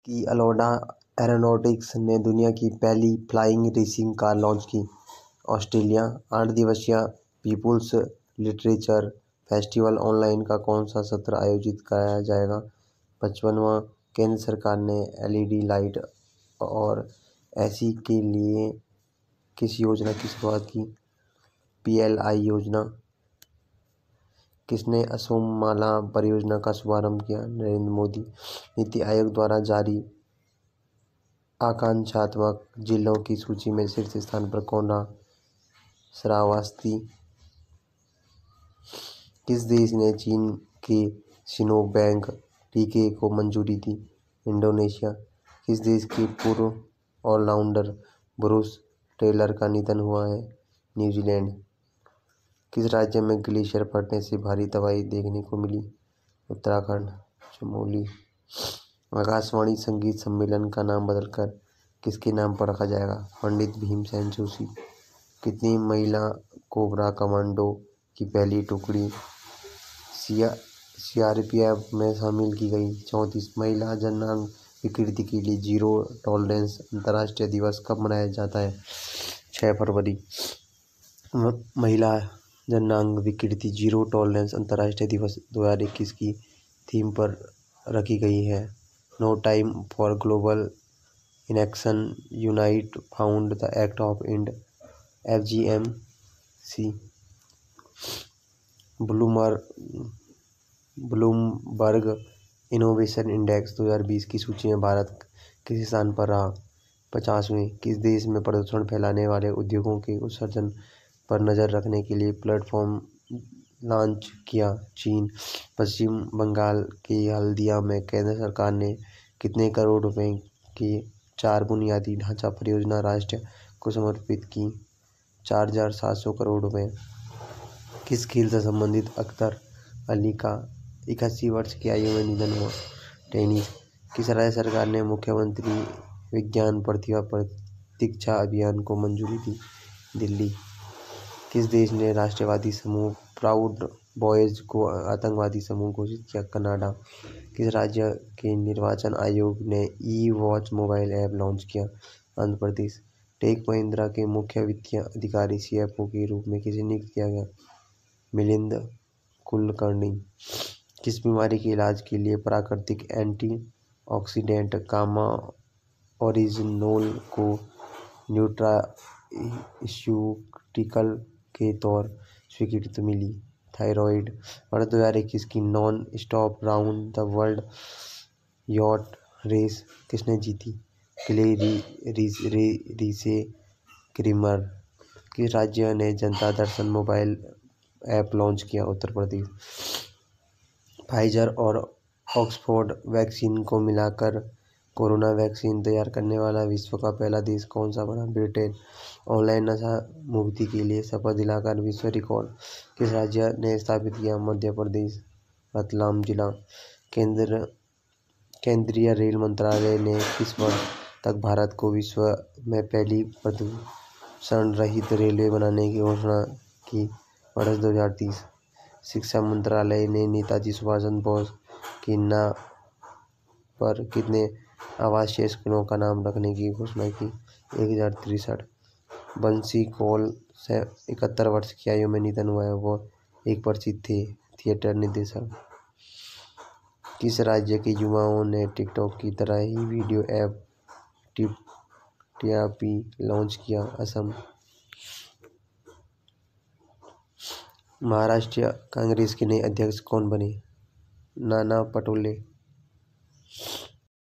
की अलोड़ा एरोनॉटिक्स ने दुनिया की पहली फ्लाइंग रेसिंग कार लॉन्च की। ऑस्ट्रेलिया 8 दिवसीय पीपुल्स लिटरेचर फेस्टिवल ऑनलाइन का कौन सा सत्र आयोजित कराया जाएगा? 55वां। केंद्र सरकार ने एलईडी लाइट और एसी के लिए किस योजना की शुरुआत की? पीएलआई योजना। किसने असोम माला परियोजना का शुभारंभ किया? नरेंद्र मोदी। नीति आयोग द्वारा जारी आकांक्षात्मक जिलों की सूची में शीर्ष स्थान पर कौन रहा? श्रावस्ती। किस देश ने चीन के सिनोवैक टीके को मंजूरी दी? इंडोनेशिया। किस देश के पूर्व ऑलराउंडर ब्रूस टेलर का निधन हुआ है? न्यूजीलैंड। किस राज्य में ग्लेशियर फटने से भारी तबाही देखने को मिली? उत्तराखंड। चमोली। आकाशवाणी संगीत सम्मेलन का नाम बदलकर किसके नाम पर रखा जाएगा? पंडित भीमसेन जोशी। कितनी महिला कोबरा कमांडो की पहली टुकड़ी सीआरपीएफ में शामिल की गई? 34। महिला जननांग विकृति के लिए जीरो टॉलरेंस अंतर्राष्ट्रीय दिवस कब मनाया जाता है? 6 फरवरी। महिला जननांग विकृति जीरो टॉलरेंस अंतर्राष्ट्रीय दिवस 2021 की थीम पर रखी गई है। No time for global inaction unite fund the act of end FGM-C। Bloomberg innovation index 2020 की सूची में भारत किस स्थान पर रहा? 50वें। किस देश में प्रदूषण फैलाने वाले उद्योगों के उत्सर्जन पर नज़र रखने के लिए प्लेटफॉर्म लॉन्च किया? चीन। पश्चिम बंगाल के हल्दिया में केंद्र सरकार ने कितने करोड़ रुपए की 4 बुनियादी ढांचा परियोजना राष्ट्र को समर्पित की? 4,700 करोड़ रुपए। किस खेल से संबंधित अख्तर अली का 81 वर्ष की आयु में निधन हुआ? टेनिस। किस राज्य सरकार ने मुख्यमंत्री विज्ञान प्रतिभा प्रतीक्षा अभियान को मंजूरी दी? दिल्ली। किस देश ने राष्ट्रवादी समूह प्राउड बॉयज को आतंकवादी समूह घोषित किया? कनाडा। किस राज्य के निर्वाचन आयोग ने ई-वॉच मोबाइल ऐप लॉन्च किया? आंध्र प्रदेश। टेक महिंद्रा के मुख्य वित्तीय अधिकारी CFO के रूप में किसे नियुक्त किया गया? मिलिंद कुलकर्णी। किस बीमारी के इलाज के लिए प्राकृतिक एंटीऑक्सीडेंट गामा ओरिजिनोल को न्यूट्रास्यूटिकल के तौर स्वीकृति मिली? थायराइड। वर्ष 2021 की non stop round the world yacht race किसने जीती? Clarisse Cremer. किस राज्य ने Janata Darshan mobile app launch किया? उत्तर प्रदेश। फाइजर और ऑक्सफोर्ड वैक्सीन को मिलाकर कोरोना वैक्सीन तैयार करने वाला विश्व का पहला देश कौन सा बना? ब्रिटेन। ऑनलाइन नशा मुक्ति के लिए शपथ दिलाकर विश्व रिकॉर्ड किस राज्य ने स्थापित किया? मध्य प्रदेश। रतलाम जिला। केंद्रीय रेल मंत्रालय ने किस वर्ष तक भारत को विश्व में पहली प्रदूषण रहित रेलवे बनाने की घोषणा की? वर्ष 2030। शिक्षा मंत्रालय ने नेताजी सुभाष चंद्र बोस की नाम पर कितने आवासीय स्कूलों का नाम रखने की घोषणा की? 1063। बंसी कौल 71 वर्ष की आयु में निधन हुआ है। वह एक प्रसिद्ध थिएटर निर्देशक। किस राज्य के युवाओं ने टिकटॉक की तरह ही वीडियो ऐप टियापी लॉन्च किया? असम। महाराष्ट्र कांग्रेस के नए अध्यक्ष कौन बने? नाना पटोले।